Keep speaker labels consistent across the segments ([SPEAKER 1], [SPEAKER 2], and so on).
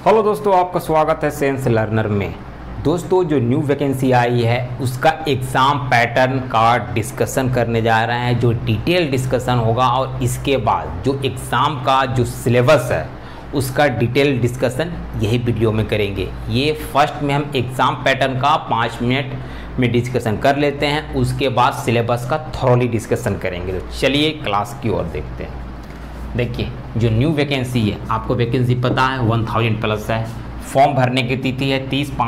[SPEAKER 1] Hello दोस्तों, आपका स्वागत है साइंस लर्नर में। दोस्तों, जो न्यू वैकेंसी आई है उसका एग्ज़ाम पैटर्न का डिस्कशन करने जा रहे हैं, जो डिटेल डिस्कशन होगा। और इसके बाद जो एग्ज़ाम का जो सिलेबस है उसका डिटेल डिस्कशन यही वीडियो में करेंगे। ये फर्स्ट में हम एग्ज़ाम पैटर्न का 5 मिनट में डिस्कशन कर लेते हैं, उसके बाद सिलेबस का थॉरली डिस्कशन करेंगे। तो चलिए क्लास की ओर देखते हैं। देखिए, जो न्यू वैकेंसी है, आपको वैकेंसी पता है 1000 प्लस है। फॉर्म भरने की तिथि है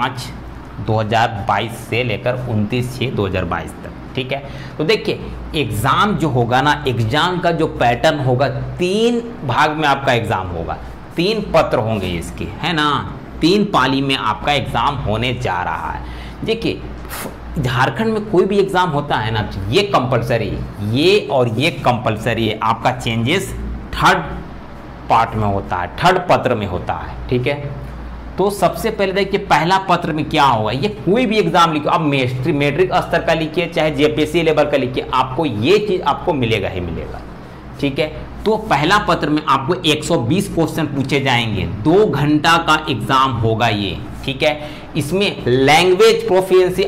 [SPEAKER 1] 30/5/2022 से लेकर 29/6/2022 तक। ठीक है, तो देखिए एग्ज़ाम जो होगा ना, एग्ज़ाम का जो पैटर्न होगा 3 भाग में आपका एग्ज़ाम होगा। 3 पत्र होंगे इसके, है ना। 3 पाली में आपका एग्ज़ाम होने जा रहा है। देखिए, झारखंड में कोई भी एग्ज़ाम होता है ना, ये कंपलसरी है, ये और ये कंपलसरी है। आपका चेंजेस थर्ड पार्ट में होता है, थर्ड पत्र में होता है। ठीक है, तो सबसे पहले देखिए पहला पत्र में क्या होगा। ये कोई भी एग्जाम लिखो, आप मैट्रिक स्तर का लिखिए चाहे जेपीएससी लेवल का लिखिए, आपको ये चीज़ आपको मिलेगा ही मिलेगा। ठीक है, तो पहला पत्र में आपको 120 क्वेश्चन पूछे जाएंगे। 2 घंटा का एग्जाम होगा ये। ठीक है, इसमें लैंग्वेज प्रोफिशिएंसी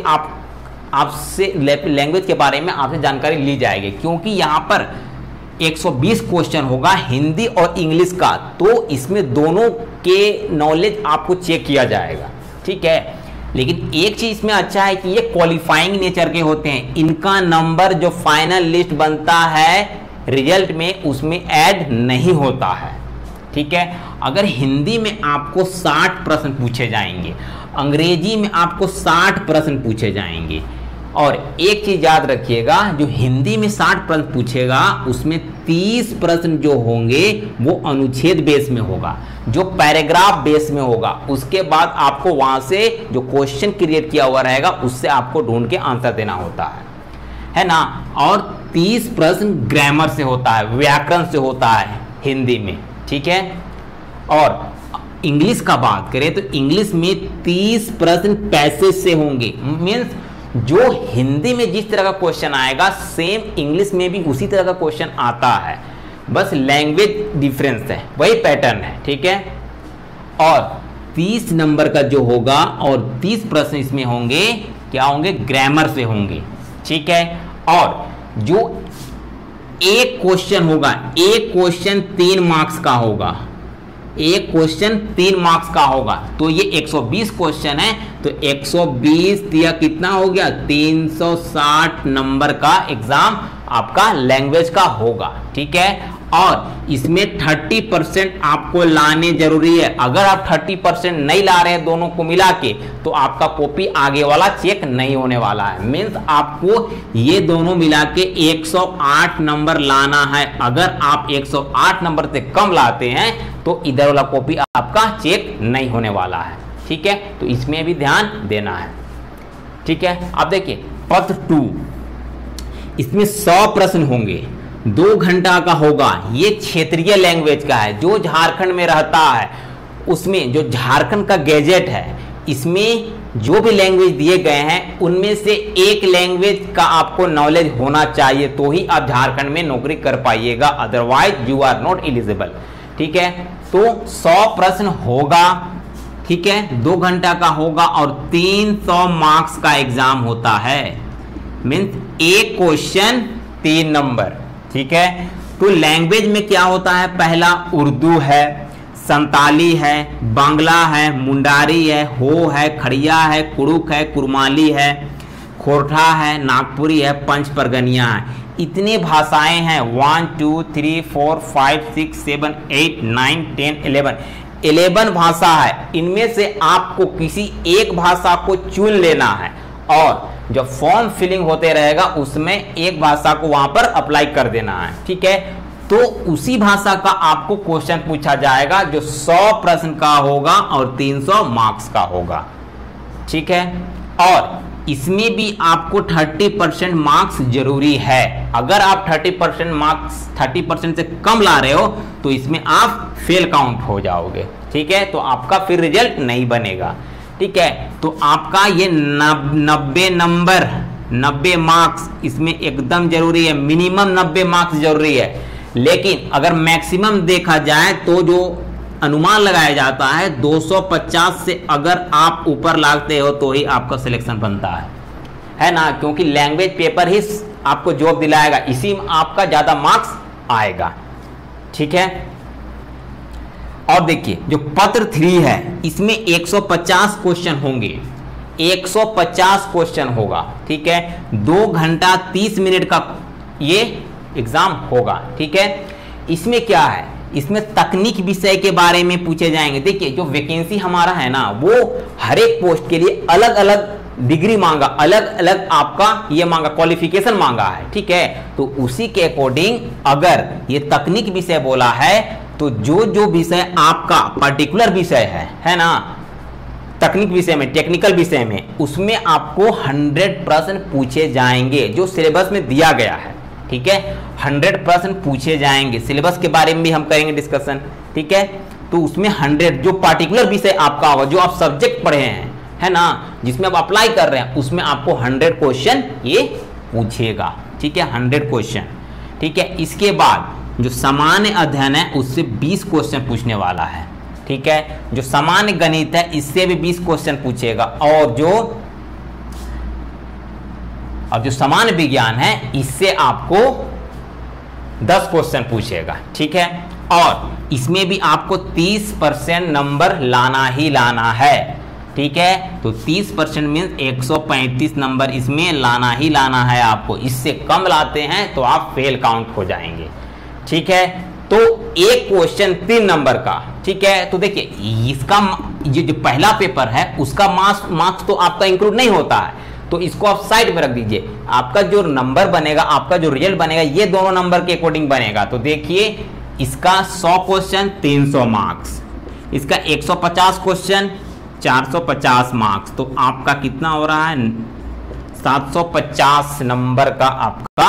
[SPEAKER 1] आपसे लैंग्वेज के बारे में आपसे जानकारी ली जाएगी, क्योंकि यहाँ पर 120 क्वेश्चन होगा हिंदी और इंग्लिश का, तो इसमें दोनों के नॉलेज आपको चेक किया जाएगा। ठीक है, लेकिन एक चीज इसमें अच्छा है कि ये क्वालिफाइंग नेचर के होते हैं। इनका नंबर जो फाइनल लिस्ट बनता है रिजल्ट में, उसमें ऐड नहीं होता है। ठीक है, अगर हिंदी में आपको 60 प्रश्न पूछे जाएंगे, अंग्रेजी में आपको 60 प्रश्न पूछे जाएंगे। और एक चीज याद रखिएगा, जो हिंदी में 60 प्रश्न पूछेगा उसमें 30 प्रश्न जो होंगे वो अनुच्छेद बेस में होगा, जो पैराग्राफ बेस में होगा। उसके बाद आपको वहां से जो क्वेश्चन क्रिएट किया हुआ रहेगा उससे आपको ढूंढ के आंसर देना होता है ना। और 30 प्रश्न ग्रामर से होता है, व्याकरण से होता है हिंदी में। ठीक है, और इंग्लिश का बात करें तो इंग्लिश में 30 प्रश्न पैसेज से होंगे। मीन्स जो हिंदी में जिस तरह का क्वेश्चन आएगा सेम इंग्लिश में भी उसी तरह का क्वेश्चन आता है, बस लैंग्वेज डिफरेंस है, वही पैटर्न है। ठीक है, और 30 नंबर का जो होगा और 30 प्रश्न इसमें होंगे, क्या होंगे, ग्रामर से होंगे। ठीक है, और जो एक क्वेश्चन होगा, एक क्वेश्चन 3 मार्क्स का होगा, एक क्वेश्चन 3 मार्क्स का होगा। तो ये 120 क्वेश्चन है, तो 120 दिया कितना हो गया, 360 नंबर का एग्जाम आपका लैंग्वेज का होगा। ठीक है, और इसमें 30% आपको लाने जरूरी है। अगर आप 30% नहीं ला रहे हैं दोनों को मिला के, तो आपका कॉपी आगे वाला चेक नहीं होने वाला है। मीन्स आपको ये दोनों मिला के 108 नंबर लाना है। अगर आप 108 नंबर से कम लाते हैं तो इधर वाला कॉपी आपका चेक नहीं होने वाला है। ठीक है, तो इसमें भी ध्यान देना है। ठीक है, अब देखिए पत्र 2, इसमें 100 प्रश्न होंगे, 2 घंटा का होगा। ये क्षेत्रीय लैंग्वेज का है, जो झारखंड में रहता है उसमें जो झारखंड का गैजेट है, इसमें जो भी लैंग्वेज दिए गए हैं उनमें से एक लैंग्वेज का आपको नॉलेज होना चाहिए, तो ही आप झारखंड में नौकरी कर पाइएगा, otherwise you are not eligible. ठीक है, तो 100 प्रश्न होगा। ठीक है, 2 घंटा का होगा और 300 मार्क्स का एग्जाम होता है। मीन्स एक क्वेश्चन 3 नंबर। ठीक है, तो लैंग्वेज में क्या होता है, पहला उर्दू है, संताली है, बांग्ला है, मुंडारी है, हो है, खड़िया है, कुड़ुक है, कुरमाली है, खोरठा है, नागपुरी है, पंच परगनिया है। इतने भाषाएं हैं, 1 2 3 4 5 6 7 8 9 10 11 भाषा है। इनमें से आपको किसी एक भाषा को चुन लेना है, और जब फॉर्म फिलिंग होते रहेगा उसमें एक भाषा को वहां पर अप्लाई कर देना है। ठीक है, तो उसी भाषा का आपको क्वेश्चन पूछा जाएगा, जो 100 प्रश्न का होगा और 300 मार्क्स का होगा। ठीक है, और इसमें भी आपको 30% मार्क्स जरूरी है। अगर आप 30% मार्क्स 30% से कम ला रहे हो तो इसमें आप फेल काउंट हो जाओगे। ठीक है, तो आपका फिर रिजल्ट नहीं बनेगा। ठीक है, तो आपका ये 90 नंबर 90 मार्क्स इसमें एकदम जरूरी है, मिनिमम 90 मार्क्स जरूरी है। लेकिन अगर मैक्सिमम देखा जाए तो जो अनुमान लगाया जाता है 250 से अगर आप ऊपर लाते हो तो ही आपका सिलेक्शन बनता है ना, क्योंकि लैंग्वेज पेपर ही आपको जॉब दिलाएगा, इसी में आपका ज्यादा मार्क्स आएगा। ठीक है, और देखिए जो पत्र 3 है इसमें 150 क्वेश्चन होंगे, 150 क्वेश्चन होगा। ठीक है, 2 घंटा 30 मिनट का ये एग्जाम होगा। ठीक है, इसमें क्या है, इसमें तकनीक विषय के बारे में पूछे जाएंगे। देखिए जो वैकेंसी हमारा है ना, वो हर एक पोस्ट के लिए अलग अलग डिग्री मांगा, अलग अलग आपका ये मांगा, क्वालिफिकेशन मांगा है। ठीक है, तो उसी के अकॉर्डिंग अगर ये तकनीक विषय बोला है तो जो विषय आपका पर्टिकुलर विषय है ना, तकनीक विषय में, टेक्निकल विषय में, उसमें आपको 100% पूछे जाएंगे जो सिलेबस में दिया गया है। ठीक है, 100% पूछे जाएंगे। सिलेबस के बारे में भी हम करेंगे डिस्कशन। ठीक है, तो उसमें 100 जो पर्टिकुलर विषय आपका होगा, जो आप सब्जेक्ट पढ़े हैं है ना, जिसमें आप अप्लाई कर रहे हैं, उसमें आपको 100 क्वेश्चन ये पूछेगा। ठीक है, 100 क्वेश्चन। ठीक है, इसके बाद जो सामान्य अध्ययन है उससे 20 क्वेश्चन पूछने वाला है। ठीक है, जो सामान्य गणित है इससे भी 20 क्वेश्चन पूछेगा, और जो सामान्य विज्ञान है इससे आपको 10 क्वेश्चन पूछेगा। ठीक है, और इसमें भी आपको 30% नंबर लाना ही लाना है। ठीक है, तो 30% मीन्स 135 नंबर इसमें लाना ही लाना है आपको। इससे कम लाते हैं तो आप फेल काउंट हो जाएंगे। ठीक है, तो एक क्वेश्चन 3 नंबर का। ठीक है, तो देखिए इसका ये जो पहला पेपर है उसका मार्क्स तो आपका इंक्लूड नहीं होता है, तो इसको आप साइड में रख दीजिए। आपका जो नंबर बनेगा, आपका जो रिजल्ट बनेगा, ये दोनों नंबर के अकॉर्डिंग बनेगा। तो देखिए इसका 100 क्वेश्चन 300 मार्क्स, इसका 150 क्वेश्चन 450 मार्क्स, तो आपका कितना हो रहा है, 750 नंबर का आपका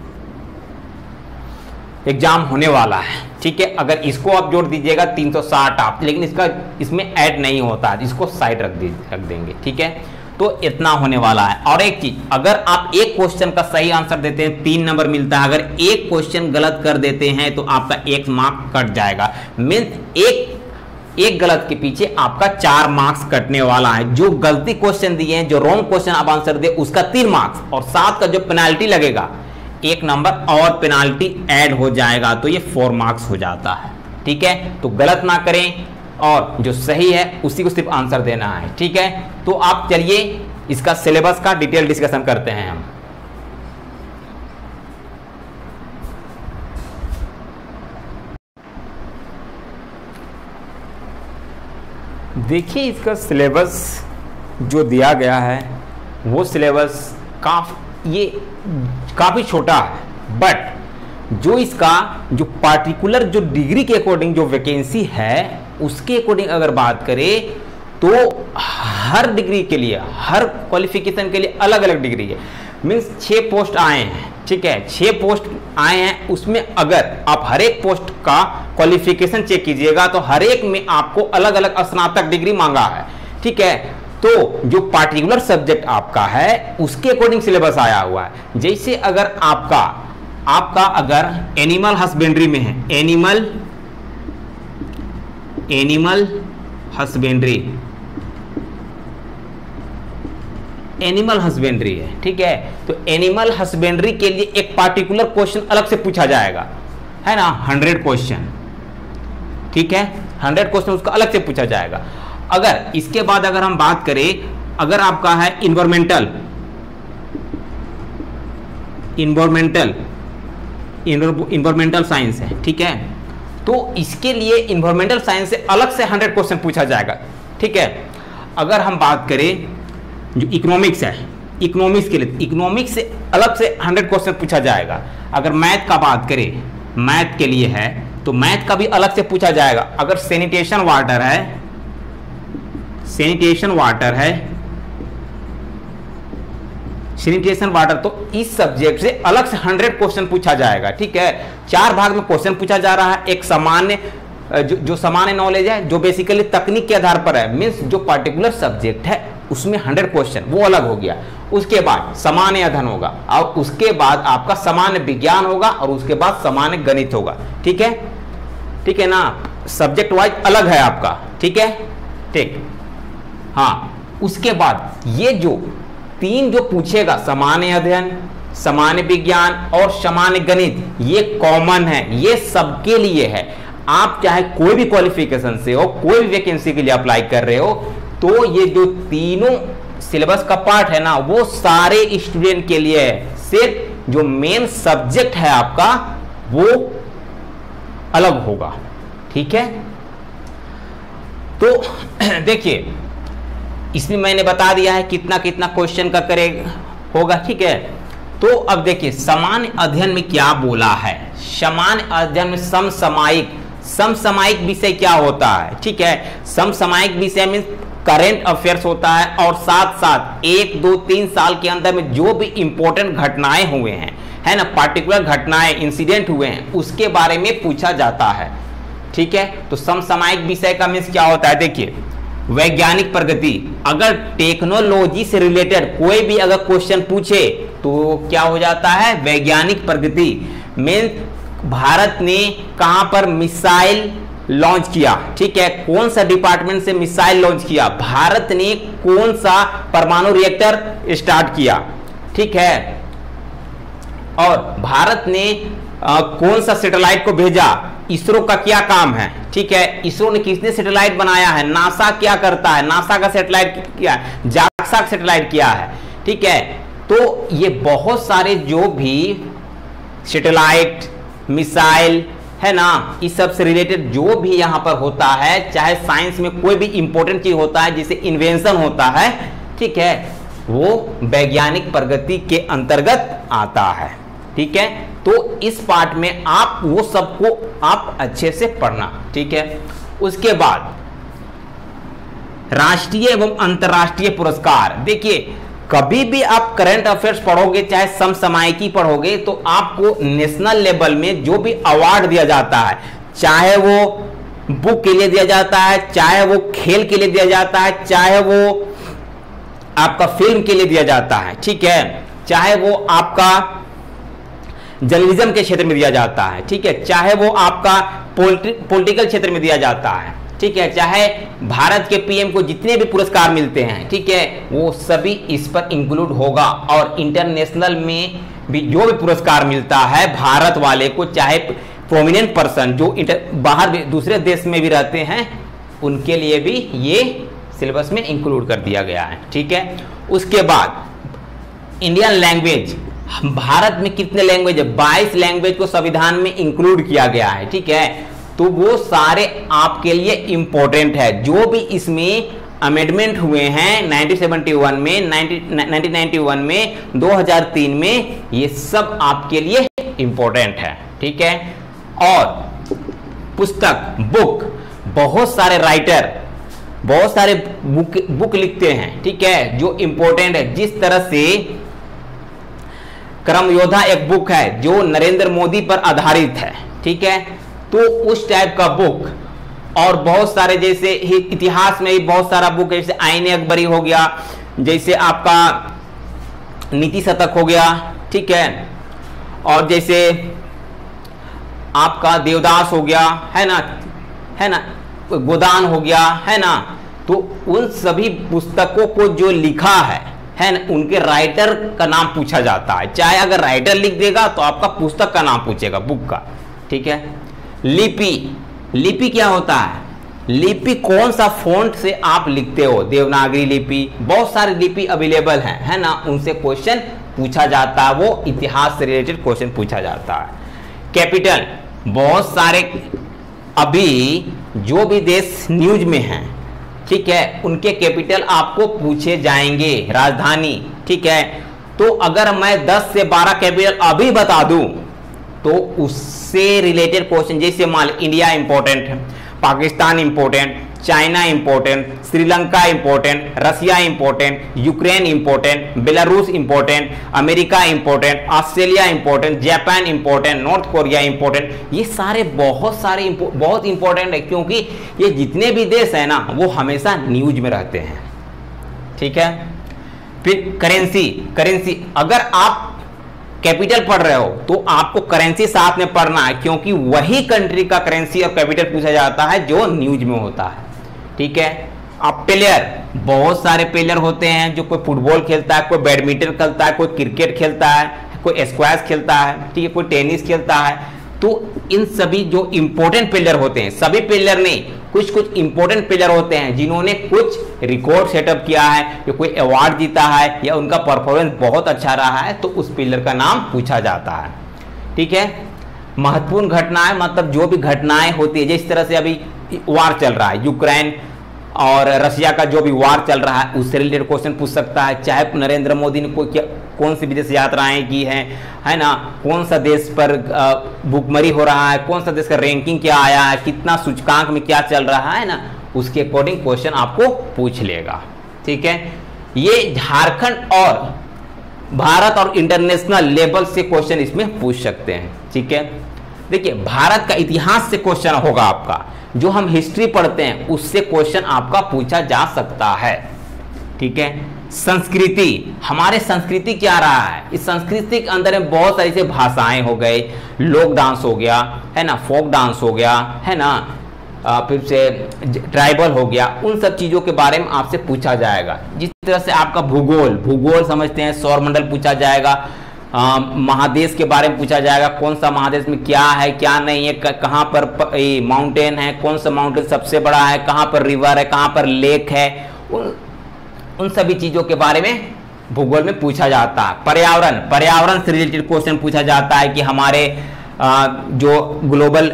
[SPEAKER 1] एग्जाम होने वाला है। ठीक है, अगर इसको आप जोड़ दीजिएगा 360 आप, लेकिन इसमें ऐड नहीं होता है, इसको साइड रख देंगे। ठीक है, तो इतना होने वाला है। और एक चीज, अगर आप एक क्वेश्चन का सही आंसर देते हैं 3 नंबर मिलता है, अगर एक क्वेश्चन गलत कर देते हैं तो आपका 1 मार्क कट जाएगा। मीन्स एक गलत के पीछे आपका 4 मार्क्स कटने वाला है। जो गलती क्वेश्चन दिए हैं, जो रॉन्ग क्वेश्चन आप आंसर दे, उसका 3 मार्क्स, और साथ का जो पेनाल्टी लगेगा 1 नंबर और पेनाल्टी ऐड हो जाएगा, तो ये 4 मार्क्स हो जाता है। ठीक है, तो गलत ना करें, और जो सही है उसी को सिर्फ आंसर देना है। ठीक है, तो आप चलिए इसका सिलेबस का डिटेल डिस्कशन करते हैं हम। देखिए इसका सिलेबस जो दिया गया है वो सिलेबस काफी छोटा है, बट जो इसका जो पार्टिकुलर जो डिग्री के अकॉर्डिंग जो वैकेंसी है उसके अकॉर्डिंग अगर बात करें तो हर डिग्री के लिए, हर क्वालिफिकेशन के लिए अलग अलग डिग्री है। मीन्स 6 पोस्ट आए हैं। ठीक है, 6 पोस्ट आए हैं, उसमें अगर आप हर एक पोस्ट का क्वालिफिकेशन चेक कीजिएगा तो हर एक में आपको अलग अलग स्नातक डिग्री मांगा है। ठीक है, तो जो पार्टिकुलर सब्जेक्ट आपका है उसके अकॉर्डिंग सिलेबस आया हुआ है। जैसे अगर आपका अगर एनिमल हस्बेंड्री में है, एनिमल हस्बेंड्री है। ठीक है, तो एनिमल हस्बेंड्री के लिए एक पार्टिकुलर क्वेश्चन अलग से पूछा जाएगा, है ना, 100 क्वेश्चन। ठीक है, 100 क्वेश्चन उसका अलग से पूछा जाएगा। अगर इसके बाद अगर हम बात करें, अगर आपका है इन्वायरमेंटल साइंस है, ठीक है, तो इसके लिए इन्वायरमेंटल साइंस से अलग से 100 क्वेश्चन पूछा जाएगा। ठीक है, अगर हम बात करें जो इकोनॉमिक्स है, इकोनॉमिक्स के लिए इकोनॉमिक्स से अलग से 100 क्वेश्चन पूछा जाएगा। अगर मैथ का बात करें, मैथ के लिए है तो मैथ का भी अलग से पूछा जाएगा। अगर सैनिटेशन वाटर तो इस सब्जेक्ट से अलग से 100 क्वेश्चन पूछा जाएगा। ठीक है, 4 भाग में क्वेश्चन पूछा जा रहा है। एक सामान्य जो सामान्य नॉलेज है, जो बेसिकली तकनीक के आधार पर है, मीन्स जो पर्टिकुलर सब्जेक्ट है उसमें 100 क्वेश्चन, वो अलग हो गया। उसके बाद सामान्य अध्ययन होगा, और उसके बाद आपका सामान्य विज्ञान होगा, और उसके बाद सामान्य गणित होगा। ठीक है ना, सब्जेक्ट वाइज अलग है आपका, ठीक है, ठीक। हाँ, उसके बाद ये जो 3 जो पूछेगा, सामान्य अध्ययन, सामान्य विज्ञान और सामान्य गणित, ये कॉमन है, ये सबके लिए है। आप चाहे कोई भी क्वालिफिकेशन से हो, कोई भी वैकेंसी के लिए अप्लाई कर रहे हो, तो ये जो तीनों सिलेबस का पार्ट है ना, वो सारे स्टूडेंट के लिए है। सिर्फ जो मेन सब्जेक्ट है आपका वो अलग होगा, ठीक है। तो देखिए, इसमें मैंने बता दिया है कितना कितना क्वेश्चन का करे होगा, ठीक है। तो अब देखिए सामान्य अध्ययन में क्या बोला है। सामान्य अध्ययन में समसामयिक विषय क्या होता है, ठीक है। समसामयिक विषय में करेंट अफेयर्स होता है, और साथ साथ 1, 2, 3 साल के अंदर में जो भी इंपॉर्टेंट घटनाएं हुए हैं, है ना, पार्टिकुलर घटनाएं, इंसिडेंट हुए हैं, उसके बारे में पूछा जाता है, ठीक है। तो समसामयिक विषय का मीन्स क्या होता है, देखिए वैज्ञानिक प्रगति, अगर टेक्नोलॉजी से रिलेटेड कोई भी अगर क्वेश्चन पूछे तो क्या हो जाता है, वैज्ञानिक प्रगति। मीन्स भारत ने कहां पर मिसाइल लॉन्च किया, ठीक है, कौन सा डिपार्टमेंट से मिसाइल लॉन्च किया, भारत ने कौन सा परमाणु रिएक्टर स्टार्ट किया, ठीक है, और भारत ने कौन सा सैटेलाइट को भेजा, इसरो का क्या काम है, ठीक है, इसरो ने किसने सैटेलाइट बनाया है, नासा क्या करता है, नासा का सैटेलाइट क्या है, जाक्सा का सैटेलाइट क्या है, ठीक है। तो ये बहुत सारे जो भी सैटेलाइट, मिसाइल, है ना, इस सब से रिलेटेड जो भी यहां पर होता है, चाहे साइंस में कोई भी इंपॉर्टेंट चीज होता है जिसे इन्वेंशन होता है, ठीक है, वो वैज्ञानिक प्रगति के अंतर्गत आता है, ठीक है। तो इस पार्ट में आप वो सबको आप अच्छे से पढ़ना, ठीक है। उसके बाद राष्ट्रीय एवं अंतर्राष्ट्रीय पुरस्कार, देखिए कभी भी आप करंट अफेयर्स पढ़ोगे, चाहे समसामयिकी पढ़ोगे, तो आपको नेशनल लेवल में जो भी अवार्ड दिया जाता है, चाहे वो बुक के लिए दिया जाता है, चाहे वो खेल के लिए दिया जाता है, चाहे वो आपका फिल्म के लिए दिया जाता है, ठीक है, चाहे वो आपका जर्नलिज्म के क्षेत्र में दिया जाता है, ठीक है, चाहे वो आपका पॉलिटिकल क्षेत्र में दिया जाता है, ठीक है, चाहे भारत के पीएम को जितने भी पुरस्कार मिलते हैं, ठीक है, वो सभी इस पर इंक्लूड होगा। और इंटरनेशनल में भी जो भी पुरस्कार मिलता है भारत वाले को, चाहे प्रोमिनेंट पर्सन जो बाहर दूसरे देश में भी रहते हैं, उनके लिए भी ये सिलेबस में इंक्लूड कर दिया गया है, ठीक है। उसके बाद इंडियन लैंग्वेज, भारत में कितने लैंग्वेज है, 22 लैंग्वेज को संविधान में इंक्लूड किया गया है, ठीक है। तो वो सारे आपके लिए इंपॉर्टेंट है। जो भी इसमें अमेंडमेंट हुए हैं 1971 में, 1991 में, 2003 में, ये सब आपके लिए इंपॉर्टेंट है, ठीक है। और पुस्तक, बुक, बहुत सारे राइटर बहुत सारे बुक लिखते हैं, ठीक है, जो इंपॉर्टेंट है। जिस तरह से क्रम योद्धा एक बुक है जो नरेंद्र मोदी पर आधारित है, ठीक है, तो उस टाइप का बुक, और बहुत सारे जैसे इतिहास में भी बहुत सारा बुक है, जैसे आईने अकबरी हो गया, जैसे आपका नीति शतक हो गया, ठीक है, और जैसे आपका देवदास हो गया, है ना, गोदान हो गया, है ना। तो उन सभी पुस्तकों को जो लिखा है ना, उनके राइटर का नाम पूछा जाता है। चाहे अगर राइटर लिख देगा तो आपका पुस्तक का नाम पूछेगा, बुक का, ठीक है। लिपि क्या होता है, लिपि कौन सा फॉन्ट से आप लिखते हो, देवनागरी लिपि, बहुत सारी लिपि अवेलेबल है ना, उनसे क्वेश्चन पूछा जाता है, वो इतिहास से रिलेटेड क्वेश्चन पूछा जाता है। कैपिटल, बहुत सारे अभी जो भी देश न्यूज में हैं, ठीक है, उनके कैपिटल आपको पूछे जाएंगे, राजधानी, ठीक है। तो अगर मैं 10 से 12 कैपिटल अभी बता दूं तो उससे रिलेटेड क्वेश्चन, जैसे मान इंडिया इंपॉर्टेंट है, Pakistan important, China important, Sri Lanka important, Russia important, Ukraine important, Belarus important, America important, Australia important, Japan important, North Korea important, ये सारे बहुत सारे बहुत इंपॉर्टेंट है, क्योंकि ये जितने भी देश है ना, वो हमेशा न्यूज में रहते हैं, ठीक है। फिर करेंसी, अगर आप कैपिटल पढ़ रहे हो तो आपको करेंसी साथ में पढ़ना है, क्योंकि वही कंट्री का करेंसी और कैपिटल पूछा जाता है जो न्यूज में होता है। ठीक है। अब प्लेयर, बहुत सारे प्लेयर होते हैं, जो कोई फुटबॉल खेलता है, कोई बैडमिंटन खेलता है, कोई क्रिकेट खेलता है, कोई स्क्वैश खेलता है, ठीक है, कोई टेनिस खेलता है। तो इन सभी जो इंपॉर्टेंट प्लेयर होते हैं, सभी प्लेयर नहीं, कुछ कुछ इंपॉर्टेंट प्लेयर होते हैं जिन्होंने कुछ रिकॉर्ड सेटअप किया है या कोई अवार्ड जीता है या उनका परफॉर्मेंस बहुत अच्छा रहा है, तो उस प्लेयर का नाम पूछा जाता है। ठीक है। महत्वपूर्ण घटनाएं, मतलब जो भी घटनाएं होती है, जिस तरह से अभी वार चल रहा है, यूक्रेन और रशिया का जो भी वार चल रहा है, उससे रिलेटेड क्वेश्चन पूछ सकता है। चाहे नरेंद्र मोदी ने कौन सी विदेश यात्राएं की हैं, है ना, कौन सा देश पर भुखमरी हो रहा है, कौन सा देश का रैंकिंग क्या आया है, कितना सूचकांक में क्या चल रहा है ना, उसके अकॉर्डिंग क्वेश्चन आपको पूछ लेगा। ठीक है। ये झारखंड और भारत और इंटरनेशनल लेवल से क्वेश्चन इसमें पूछ सकते हैं। ठीक है। देखिए, भारत का इतिहास से क्वेश्चन होगा आपका, जो हम हिस्ट्री पढ़ते हैं उससे क्वेश्चन आपका पूछा जा सकता है। ठीक है। संस्कृति, हमारे संस्कृति क्या रहा है, इस संस्कृति के अंदर में बहुत सारी से भाषाएं हो गई, लोक डांस हो गया, है ना, फोक डांस हो गया, है ना, फिर से ट्राइबल हो गया, उन सब चीजों के बारे में आपसे पूछा जाएगा। जिस तरह से आपका भूगोल समझते हैं, सौरमंडल पूछा जाएगा, महादेश के बारे में पूछा जाएगा, कौन सा महादेश में क्या है क्या नहीं है, कहाँ पर माउंटेन है, कौन सा माउंटेन सबसे बड़ा है, कहाँ पर रिवर है, कहाँ पर लेक है, उन सभी चीजों के बारे में भूगोल में पूछा जाता है। पर्यावरण से रिलेटेड क्वेश्चन पूछा जाता है कि हमारे जो ग्लोबल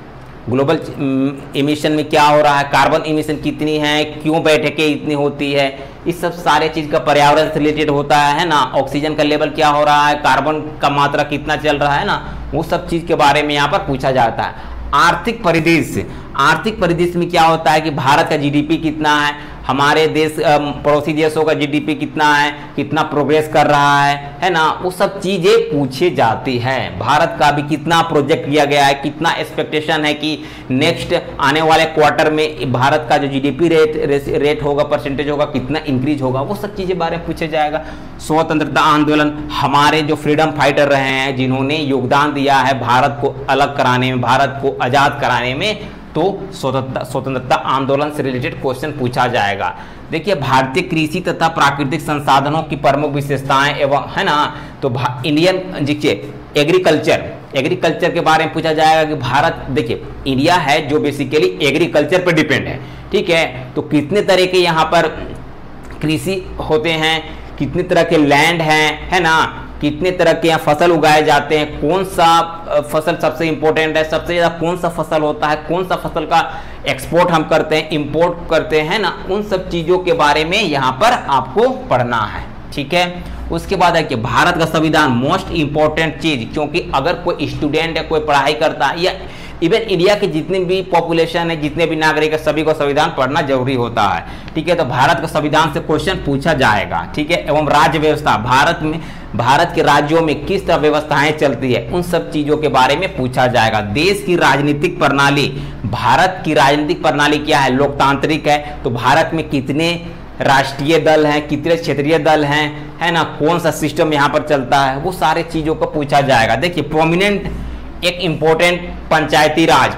[SPEAKER 1] इमिशन में क्या हो रहा है, कार्बन इमिशन कितनी है, क्यों बैठकें इतनी होती है, इस सब सारे चीज का पर्यावरण से रिलेटेड होता है ना। ऑक्सीजन का लेवल क्या हो रहा है, कार्बन का मात्रा कितना चल रहा है ना, वो सब चीज के बारे में यहाँ पर पूछा जाता है। आर्थिक परिदृश्य में क्या होता है कि भारत का जीडीपी कितना है, हमारे देश पड़ोसी देशों का जीडीपी कितना है, कितना प्रोग्रेस कर रहा है ना, वो सब चीजें पूछी जाती हैं। भारत का भी कितना प्रोजेक्ट किया गया है, कितना एक्सपेक्टेशन है कि नेक्स्ट आने वाले क्वार्टर में भारत का जो जीडीपी रेट होगा, परसेंटेज होगा, कितना इंक्रीज होगा, वो सब चीजें बारे में पूछे जाएगा। स्वतंत्रता आंदोलन, हमारे जो फ्रीडम फाइटर रहे हैं, जिन्होंने योगदान दिया है भारत को अलग कराने में, भारत को आजाद कराने में, तो स्वतंत्रता आंदोलन से रिलेटेड क्वेश्चन पूछा जाएगा। देखिए, भारतीय कृषि तथा प्राकृतिक संसाधनों की प्रमुख विशेषताएं एवं, है ना, तो इंडियन, देखिए एग्रीकल्चर के बारे में पूछा जाएगा कि भारत, देखिए इंडिया है जो बेसिकली एग्रीकल्चर पर डिपेंड है। ठीक है। तो कितने तरह के यहाँ पर कृषि होते हैं, कितने तरह के लैंड हैं, है ना, कितने तरह के यहाँ फसल उगाए जाते हैं, कौन सा फसल सबसे इंपॉर्टेंट है, सबसे ज़्यादा कौन सा फसल होता है, कौन सा फसल का एक्सपोर्ट हम करते हैं, इंपोर्ट करते हैं ना, उन सब चीज़ों के बारे में यहाँ पर आपको पढ़ना है। ठीक है। उसके बाद है कि भारत का संविधान मोस्ट इंपॉर्टेंट चीज़, क्योंकि अगर कोई स्टूडेंट है, कोई पढ़ाई करता है, या इवन इंडिया के जितने भी पॉपुलेशन है, जितने भी नागरिक है, सभी को संविधान पढ़ना जरूरी होता है। ठीक है। तो भारत का संविधान से क्वेश्चन पूछा जाएगा। ठीक है। एवं राज्य व्यवस्था, भारत के राज्यों में किस तरह व्यवस्थाएं चलती है, उन सब चीजों के बारे में पूछा जाएगा। देश की राजनीतिक प्रणाली, भारत की राजनीतिक प्रणाली क्या है, लोकतांत्रिक है, तो भारत में कितने राष्ट्रीय दल हैं, कितने क्षेत्रीय दल हैं, है ना, कौन सा सिस्टम यहाँ पर चलता है, वो सारे चीजों को पूछा जाएगा। देखिए, प्रोमिनेंट एक इंपॉर्टेंट पंचायती राज,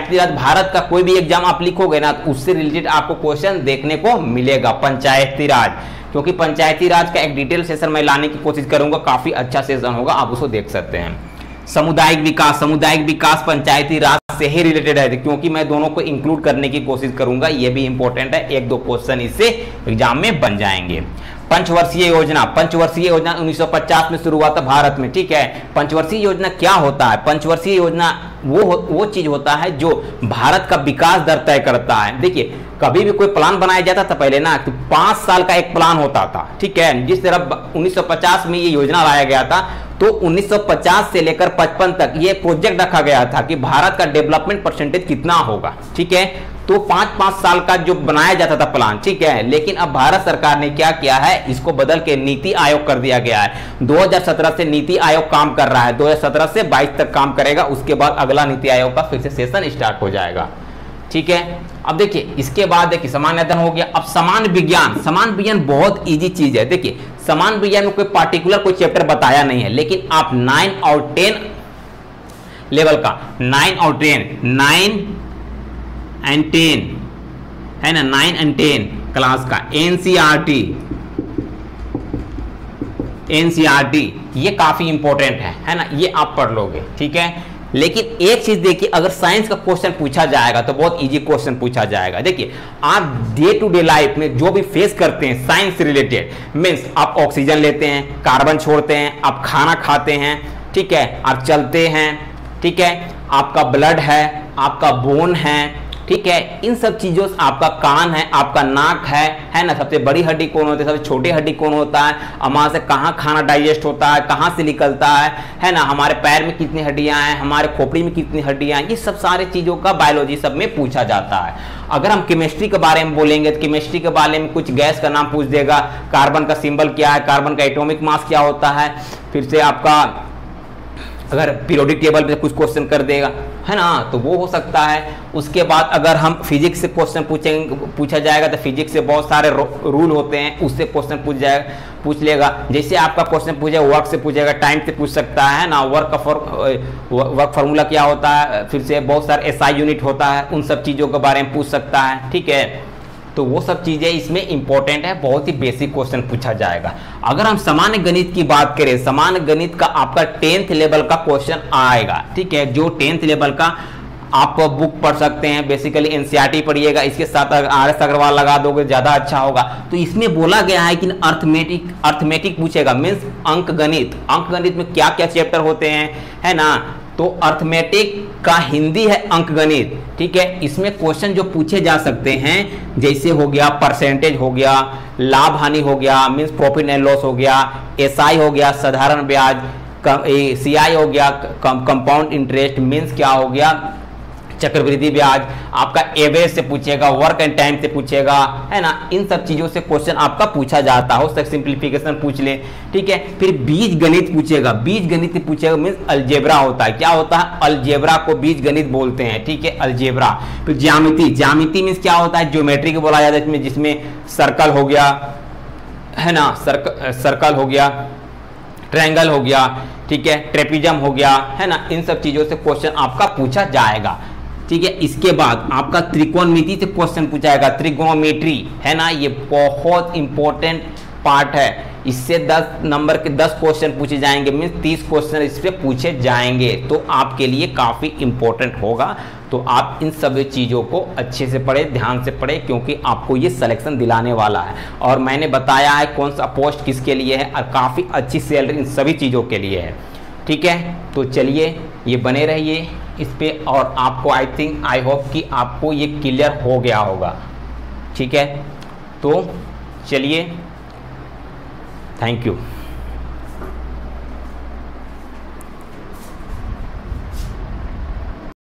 [SPEAKER 1] भारत का कोई भी एग्जाम आप लिखोगे ना, तो उससे रिलेटेड आपको क्वेश्चन देखने को मिलेगा, पंचायती राज, क्योंकि पंचायती राज का एक डिटेल सेशन मैं लाने की कोशिश करूंगा, काफी अच्छा सेशन होगा, आप उसको देख सकते हैं। सामुदायिक विकास पंचायती राज से ही रिलेटेड है, क्योंकि मैं दोनों को इंक्लूड करने की कोशिश करूंगा, ये भी इंपॉर्टेंट है, एक दो क्वेश्चन इससे एग्जाम में बन जाएंगे। पंचवर्षीय योजना 1950 में शुरू हुआ था भारत में। ठीक है। पंचवर्षीय योजना क्या होता है, पंचवर्षीय योजना वो चीज होता है जो भारत का विकास दर तय करता है। देखिए, कभी भी कोई प्लान बनाया जाता था पहले ना, तो 5 साल का एक प्लान होता था। ठीक है। जिस तरह 1950 में ये योजना लाया गया था, तो 1950 से लेकर 55 तक ये प्रोजेक्ट रखा गया था कि भारत का डेवलपमेंट परसेंटेज कितना होगा। ठीक है। तो 5-5 साल का जो बनाया जाता था प्लान। ठीक है। लेकिन अब भारत सरकार ने क्या किया है, इसको बदल के नीति आयोग कर दिया गया है। 2017 से नीति आयोग काम कर रहा है, 2017 से 22 तक काम करेगा, उसके बाद अगला नीति आयोग का फिर से सेशन स्टार्ट हो जाएगा। ठीक है। अब देखिए, इसके बाद देखिए सामान्य अध्ययन हो गया। अब समान विज्ञान बहुत इजी चीज है। देखिए, समान विज्ञान में कोई पार्टिकुलर कोई चैप्टर बताया नहीं है, लेकिन आप 9 और 10 लेवल का 9 और 10 9 एंड 10 है ना, 9 एंड 10 क्लास का एनसीईआरटी ये काफी इंपॉर्टेंट है ना, ये आप पढ़ लोगे, ठीक है। लेकिन एक चीज देखिए, अगर साइंस का क्वेश्चन पूछा जाएगा तो बहुत इजी क्वेश्चन पूछा जाएगा। देखिए आप डे टू डे लाइफ में जो भी फेस करते हैं साइंस से रिलेटेड, मीन्स आप ऑक्सीजन लेते हैं, कार्बन छोड़ते हैं, आप खाना खाते हैं, ठीक है, आप चलते हैं, ठीक है, आपका ब्लड है, आपका बोन है, ठीक है, इन सब चीजों से आपका कान है, आपका नाक है ना, सबसे बड़ी हड्डी कौन होती है, सबसे छोटी हड्डी कौन होता है, वहां से कहाँ खाना डाइजेस्ट होता है, कहाँ से निकलता है ना, हमारे पैर में कितनी हड्डियां हैं, हमारे खोपड़ी में कितनी हड्डियां हैं, ये सब सारे चीजों का बायोलॉजी सब में पूछा जाता है। अगर हम केमिस्ट्री के बारे में बोलेंगे तो केमिस्ट्री के बारे में कुछ गैस का नाम पूछ देगा, कार्बन का सिंबल क्या है, कार्बन का एटॉमिक मास क्या होता है, फिर से आपका अगर पीरियोडिक टेबल में कुछ क्वेश्चन कर देगा, है ना, तो वो हो सकता है। उसके बाद अगर हम फिजिक्स से क्वेश्चन पूछा जाएगा तो फिजिक्स से बहुत सारे रूल होते हैं, उससे क्वेश्चन पूछ लेगा। जैसे आपका क्वेश्चन पूछेगा वर्क से पूछेगा, टाइम से पूछ सकता है ना, वर्क फार्मूला क्या होता है, फिर से बहुत सारे SI यूनिट होता है, उन सब चीज़ों के बारे में पूछ सकता है, ठीक है। तो वो सब चीज़ें इसमें इंपॉर्टेंट है, बहुत ही बेसिक क्वेश्चन पूछा जाएगा। अगर हम सामान्य गणित की बात करें, सामान्य गणित का आपका 10th लेवल का क्वेश्चन आएगा, ठीक है, जो 10th लेवल का आप बुक पढ़ सकते हैं, बेसिकली एनसीईआरटी पढ़िएगा, इसके साथ RS अग्रवाल लगा दोगे ज़्यादा अच्छा होगा। तो इसमें बोला गया है कि अर्थमेटिक पूछेगा, मीन्स अंक गणित में क्या क्या चैप्टर होते हैं, है ना, तो अर्थमेटिक का हिंदी है अंक गणित, ठीक है। इसमें क्वेश्चन जो पूछे जा सकते हैं जैसे हो गया परसेंटेज हो गया, लाभ हानि हो गया, मीन्स प्रॉफिट एंड लॉस हो गया, SI हो गया साधारण ब्याज, CI हो गया कंपाउंड इंटरेस्ट, मीन्स क्या हो गया चक्रवृद्धि ब्याज, आपका एवरेज से पूछेगा, वर्क एंड टाइम से पूछेगा, है ना, इन सब चीजों से क्वेश्चन आपका पूछा जाता हो सकता है, सिंप्लीफिकेशन पूछ ले, ठीक है। फिर बीज गणित पूछेगा, बीज गणित पूछेगा मीन्स अलजेब्रा होता है, क्या होता है, अलजेब्रा को बीज गणित बोलते हैं, ठीक है, अलजेब्रा। फिर ज्यामिति मीन्स क्या होता है, ज्योमेट्री को बोला जाता है, इसमें जिसमें सर्कल हो गया, है ना, सर्कल हो गया, ट्रायंगल हो गया, ठीक है, ट्रेपिजम हो गया, है ना, इन सब चीजों से क्वेश्चन आपका पूछा जाएगा, ठीक है। इसके बाद आपका त्रिकोणमिति से क्वेश्चन पूछाएगा, त्रिगोनोमेट्री, है ना, ये बहुत इंपॉर्टेंट पार्ट है, इससे 10 नंबर के 10 क्वेश्चन पूछे जाएंगे, मीन्स 30 क्वेश्चन इस पे पूछे जाएंगे, तो आपके लिए काफ़ी इंपॉर्टेंट होगा। तो आप इन सभी चीज़ों को अच्छे से पढ़े, ध्यान से पढ़े, क्योंकि आपको ये सिलेक्शन दिलाने वाला है, और मैंने बताया है कौन सा पोस्ट किसके लिए है, और काफ़ी अच्छी सैलरी इन सभी चीज़ों के लिए है, ठीक है। तो चलिए ये बने रहिए इस पे, और आपको आई होप कि आपको ये क्लियर हो गया होगा, ठीक है। तो चलिए, थैंक यू।